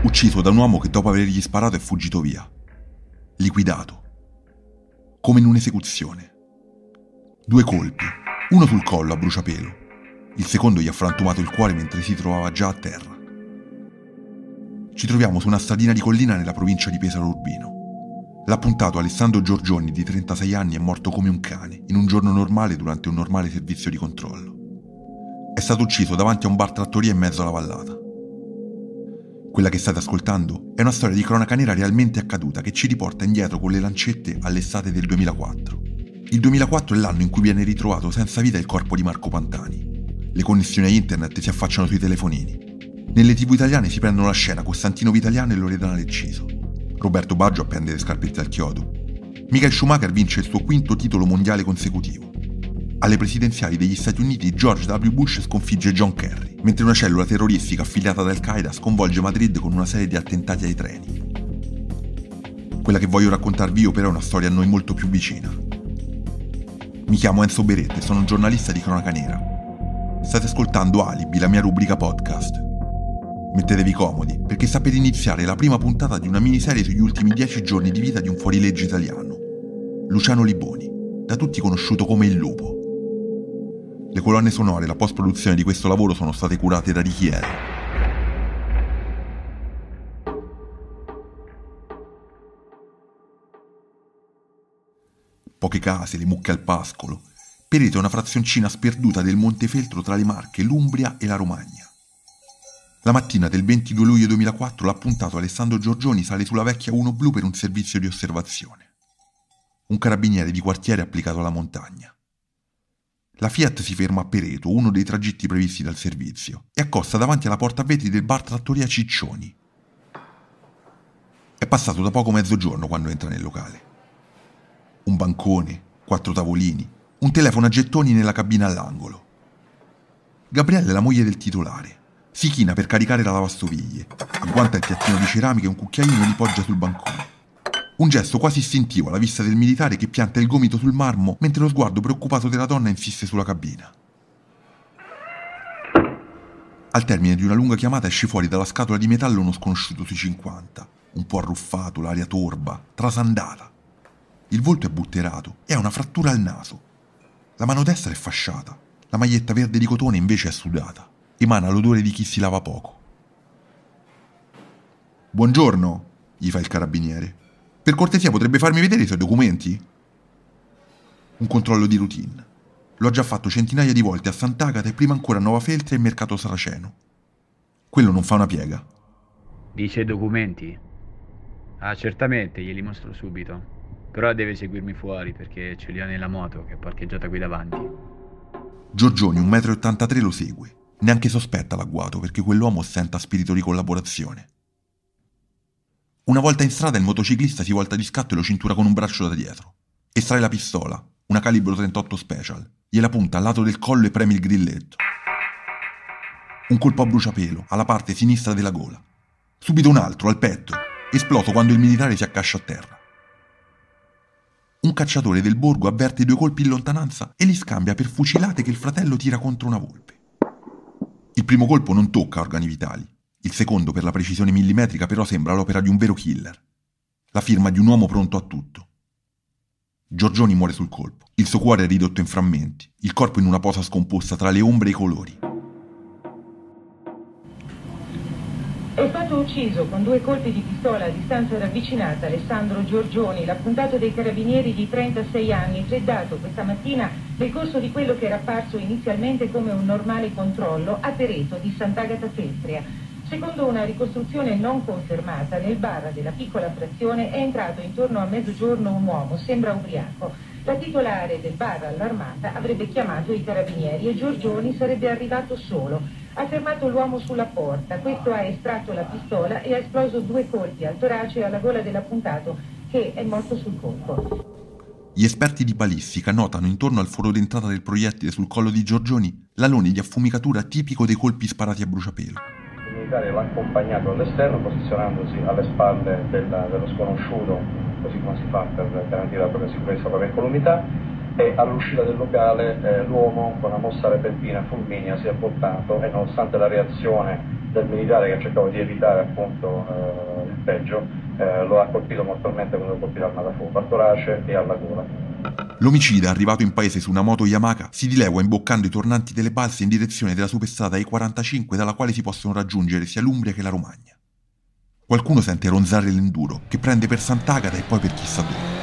Ucciso da un uomo che dopo avergli sparato è fuggito via. Liquidato. Come in un'esecuzione. 2 colpi, uno sul collo a bruciapelo. Il secondo gli ha frantumato il cuore mentre si trovava già a terra. Ci troviamo su una stradina di collina nella provincia di Pesaro Urbino. L'appuntato Alessandro Giorgioni, di 36 anni, è morto come un cane, in un giorno normale durante un normale servizio di controllo. È stato ucciso davanti a un bar trattoria in mezzo alla vallata. Quella che state ascoltando è una storia di cronaca nera realmente accaduta che ci riporta indietro con le lancette all'estate del 2004. Il 2004 è l'anno in cui viene ritrovato senza vita il corpo di Marco Pantani. Le connessioni a internet si affacciano sui telefonini. Nelle TV italiane si prendono la scena Costantino Vitaliano e Loredana Lecciso. Roberto Baggio appende le scarpette al chiodo. Michael Schumacher vince il suo 5º titolo mondiale consecutivo. Alle presidenziali degli Stati Uniti George W. Bush sconfigge John Kerry, mentre una cellula terroristica affiliata ad Al-Qaeda sconvolge Madrid con una serie di attentati ai treni. Quella che voglio raccontarvi io però è una storia a noi molto più vicina. Mi chiamo Enzo Beretta e sono un giornalista di cronaca nera. State ascoltando Alibi, la mia rubrica podcast. Mettetevi comodi, perché sta per iniziare la prima puntata di una miniserie sugli ultimi 10 giorni di vita di un fuorilegge italiano, Luciano Liboni, da tutti conosciuto come il Lupo. Le colonne sonore e la post-produzione di questo lavoro sono state curate da Richiere. Poche case, le mucche al pascolo. Pereto è una frazioncina sperduta del Montefeltro tra le Marche, l'Umbria e la Romagna. La mattina del 22 luglio 2004 l'appuntato Alessandro Giorgioni sale sulla vecchia 1 Blu per un servizio di osservazione. Un carabiniere di quartiere applicato alla montagna. La Fiat si ferma a Pereto, uno dei tragitti previsti dal servizio, e accosta davanti alla porta a vetri del bar trattoria Ciccioni. È passato da poco mezzogiorno quando entra nel locale. Un bancone, 4 tavolini, un telefono a gettoni nella cabina all'angolo. Gabriella è la moglie del titolare. Si china per caricare la lavastoviglie. Agguanta il piattino di ceramica e un cucchiaino li poggia sul bancone. Un gesto quasi istintivo alla vista del militare che pianta il gomito sul marmo mentre lo sguardo preoccupato della donna insiste sulla cabina. Al termine di una lunga chiamata esce fuori dalla scatola di metallo uno sconosciuto sui 50, un po' arruffato, l'aria torba, trasandata. Il volto è butterato e ha una frattura al naso. La mano destra è fasciata, la maglietta verde di cotone invece è sudata. Emana l'odore di chi si lava poco. «Buongiorno», gli fa il carabiniere. «Per cortesia potrebbe farmi vedere i suoi documenti?» Un controllo di routine. Lo ha già fatto centinaia di volte a Sant'Agata e prima ancora a Nova Feltri e Mercato Saraceno. Quello non fa una piega. «Dice documenti?» «Ah, certamente, glieli mostro subito. Però deve seguirmi fuori perché ce li ho nella moto che è parcheggiata qui davanti.» Giorgioni, 1,83 m, lo segue. Neanche sospetta l'agguato perché quell'uomo ostenta spirito di collaborazione. Una volta in strada il motociclista si volta di scatto e lo cintura con un braccio da dietro. Estrae la pistola, una calibro 38 Special, gliela punta al lato del collo e preme il grilletto. Un colpo a bruciapelo, alla parte sinistra della gola. Subito un altro, al petto, esploso quando il militare si accascia a terra. Un cacciatore del borgo avverte 2 colpi in lontananza e li scambia per fucilate che il fratello tira contro una volpe. Il primo colpo non tocca organi vitali. Il secondo, per la precisione millimetrica, però sembra l'opera di un vero killer. La firma di un uomo pronto a tutto. Giorgioni muore sul colpo. Il suo cuore è ridotto in frammenti, il corpo in una posa scomposta tra le ombre e i colori. È stato ucciso con 2 colpi di pistola a distanza ravvicinata Alessandro Giorgioni, l'appuntato dei carabinieri di 36 anni, freddato questa mattina nel corso di quello che era apparso inizialmente come un normale controllo a Pereto di Sant'Agata Feltria. Secondo una ricostruzione non confermata, nel bar della piccola frazione è entrato intorno a mezzogiorno un uomo, sembra ubriaco. La titolare del bar allarmata avrebbe chiamato i carabinieri e Giorgioni sarebbe arrivato solo. Ha fermato l'uomo sulla porta, questo ha estratto la pistola e ha esploso 2 colpi al torace e alla gola dell'appuntato, che è morto sul colpo. Gli esperti di balistica notano intorno al foro d'entrata del proiettile sul collo di Giorgioni l'alone di affumicatura tipico dei colpi sparati a bruciapelo. Il militare l'ha accompagnato all'esterno posizionandosi alle spalle dello sconosciuto, così come si fa per garantire la propria sicurezza e la propria incolumità, e all'uscita del locale l'uomo con una mossa repentina fulminea si è voltato e nonostante la reazione del militare che cercava di evitare appunto il peggio, lo ha colpito mortalmente con due colpi d'arma da fuoco, al torace e alla gola. L'omicida, arrivato in paese su una moto Yamaha, si dilagua imboccando i tornanti delle balse in direzione della superstrada E45 dalla quale si possono raggiungere sia l'Umbria che la Romagna. Qualcuno sente ronzare l'enduro, che prende per Sant'Agata e poi per chissà dove.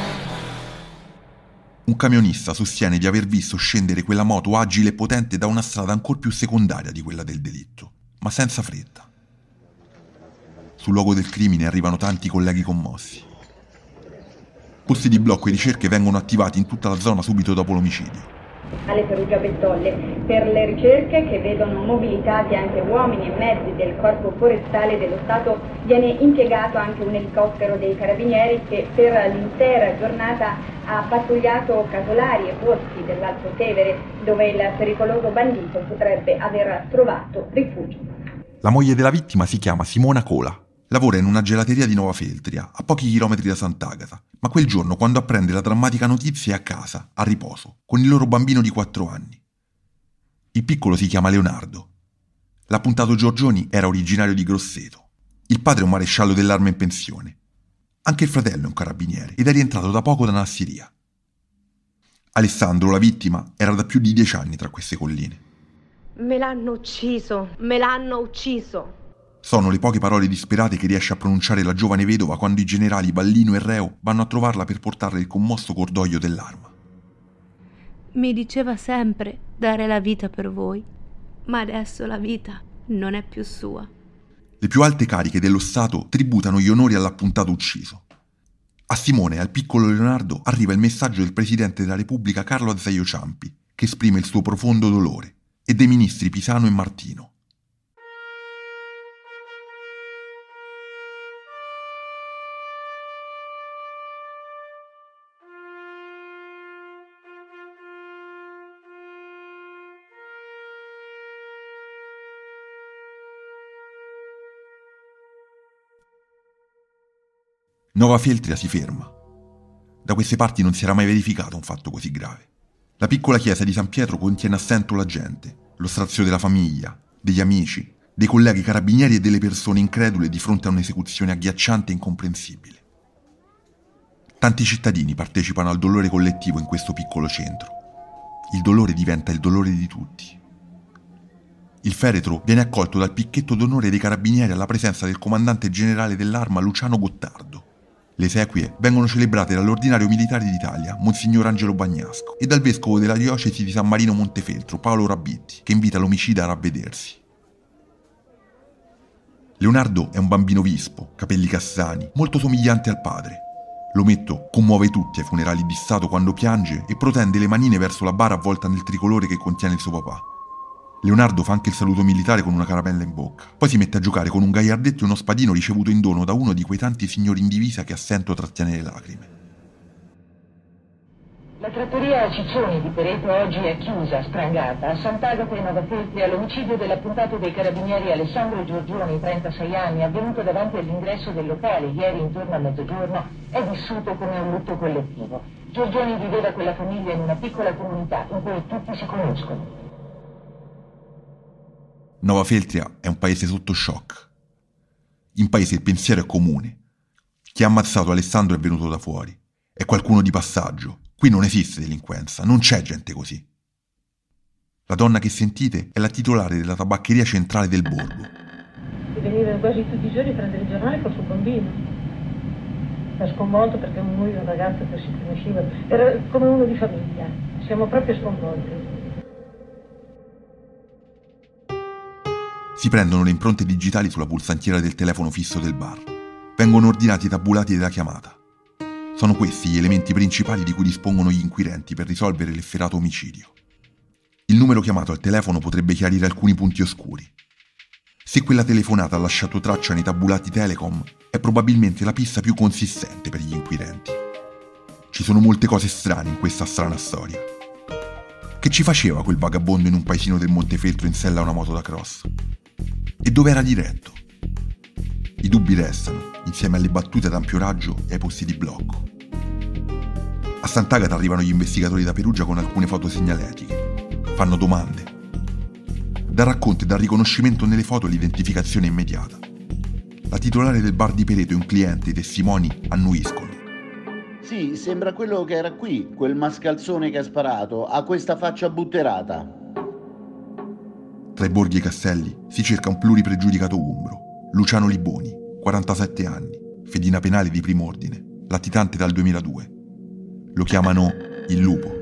Un camionista sostiene di aver visto scendere quella moto agile e potente da una strada ancor più secondaria di quella del delitto, ma senza fretta. Sul luogo del crimine arrivano tanti colleghi commossi. Posti di blocco e ricerche vengono attivati in tutta la zona subito dopo l'omicidio. Alle Perugia Bettolle per le ricerche che vedono mobilitati anche uomini e mezzi del Corpo Forestale dello Stato viene impiegato anche un elicottero dei Carabinieri che per l'intera giornata ha pattugliato casolari e boschi dell'Alto Tevere dove il pericoloso bandito potrebbe aver trovato rifugio. La moglie della vittima si chiama Simona Cola. Lavora in una gelateria di Nova Feltria, a pochi chilometri da Sant'Agata, ma quel giorno quando apprende la drammatica notizia è a casa, a riposo, con il loro bambino di 4 anni. Il piccolo si chiama Leonardo. L'appuntato Giorgioni era originario di Grosseto. Il padre è un maresciallo dell'arma in pensione. Anche il fratello è un carabiniere ed è rientrato da poco da Nassiria. Alessandro, la vittima, era da più di 10 anni tra queste colline. Me l'hanno ucciso, me l'hanno ucciso. Sono le poche parole disperate che riesce a pronunciare la giovane vedova quando i generali Ballino e Reo vanno a trovarla per portarle il commosso cordoglio dell'arma. Mi diceva sempre dare la vita per voi, ma adesso la vita non è più sua. Le più alte cariche dello Stato tributano gli onori all'appuntato ucciso. A Simone e al piccolo Leonardo arriva il messaggio del Presidente della Repubblica Carlo Azeglio Ciampi, che esprime il suo profondo dolore, e dei ministri Pisano e Martino. Nova Feltria si ferma. Da queste parti non si era mai verificato un fatto così grave. La piccola chiesa di San Pietro contiene assento la gente, lo strazio della famiglia, degli amici, dei colleghi carabinieri e delle persone incredule di fronte a un'esecuzione agghiacciante e incomprensibile. Tanti cittadini partecipano al dolore collettivo in questo piccolo centro. Il dolore diventa il dolore di tutti. Il feretro viene accolto dal picchetto d'onore dei carabinieri alla presenza del comandante generale dell'arma Luciano Gottardo. Le esequie vengono celebrate dall'ordinario militare d'Italia, Monsignor Angelo Bagnasco, e dal vescovo della diocesi di San Marino Montefeltro, Paolo Rabitti, che invita l'omicida a ravvedersi. Leonardo è un bambino vispo, capelli castani, molto somigliante al padre. L'ometto commuove tutti ai funerali di Stato quando piange e protende le manine verso la bara avvolta nel tricolore che contiene il suo papà. Leonardo fa anche il saluto militare con una caramella in bocca. Poi si mette a giocare con un gagliardetto e uno spadino ricevuto in dono da uno di quei tanti signori in divisa che a stento trattiene le lacrime. La trattoria Ciccioni di Pereto oggi è chiusa, sprangata. A Sant'Agata e Nova Feltria l'omicidio dell'appuntato dei carabinieri Alessandro Giorgioni, 36 anni, avvenuto davanti all'ingresso del locale ieri intorno a mezzogiorno, è vissuto come un lutto collettivo. Giorgioni viveva con la famiglia in una piccola comunità in cui tutti si conoscono. Nova Feltria è un paese sotto shock. In paese il pensiero è comune. Chi ha ammazzato Alessandro è venuto da fuori. È qualcuno di passaggio. Qui non esiste delinquenza, non c'è gente così. La donna che sentite è la titolare della tabaccheria centrale del borgo. Veniva quasi tutti i giorni a prendere il giornale col suo bambino. Era sconvolto perché lui era un ragazzo che si conosceva. Era come uno di famiglia. Siamo proprio sconvolti. Si prendono le impronte digitali sulla pulsantiera del telefono fisso del bar. Vengono ordinati i tabulati della chiamata. Sono questi gli elementi principali di cui dispongono gli inquirenti per risolvere l'efferato omicidio. Il numero chiamato al telefono potrebbe chiarire alcuni punti oscuri. Se quella telefonata ha lasciato traccia nei tabulati Telecom, è probabilmente la pista più consistente per gli inquirenti. Ci sono molte cose strane in questa strana storia. Che ci faceva quel vagabondo in un paesino del Montefeltro in sella a una moto da cross? E dove era diretto? I dubbi restano, insieme alle battute ad ampio raggio e ai posti di blocco. A Sant'Agata arrivano gli investigatori da Perugia con alcune foto segnaletiche. Fanno domande. Dal racconto e dal riconoscimento nelle foto l'identificazione è immediata. La titolare del bar di Pereto e un cliente, i testimoni, annuiscono. Sì, sembra quello che era qui, quel mascalzone che ha sparato, ha questa faccia butterata. Tra i borghi e i castelli si cerca un pluripregiudicato umbro, Luciano Liboni, 47 anni, fedina penale di primo ordine, latitante dal 2002. Lo chiamano il lupo.